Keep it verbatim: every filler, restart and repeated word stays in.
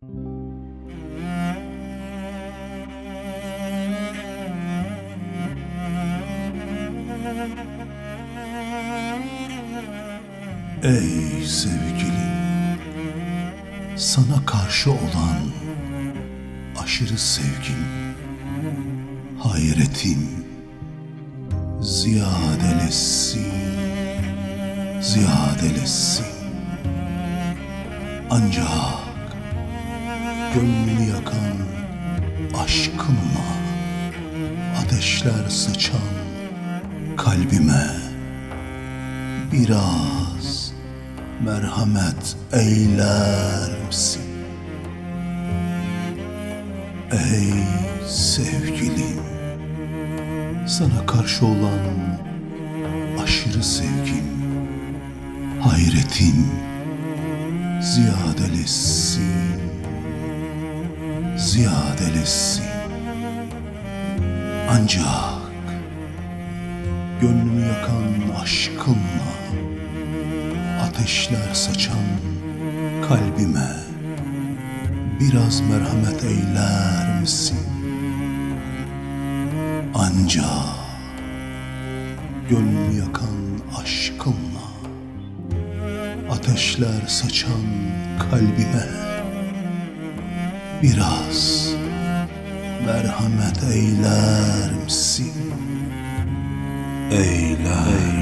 Ey sevgilim, sana karşı olan aşırı sevgim, hayretim ziyadelesin, ziyadelesin. Ancak gönlümü yakan aşkınla ateşler saçan kalbime biraz merhamet eyler misin? Ey sevgilim, sana karşı olan aşırı sevgim, hayretin ziyadelesin, ziyadelesin. Ancak gönlümü yakan aşkınla ateşler saçan kalbime biraz merhamet eyler misin? Ancak gönlümü yakan aşkınla ateşler saçan kalbime biraz merhamet eyler misin? Eyler.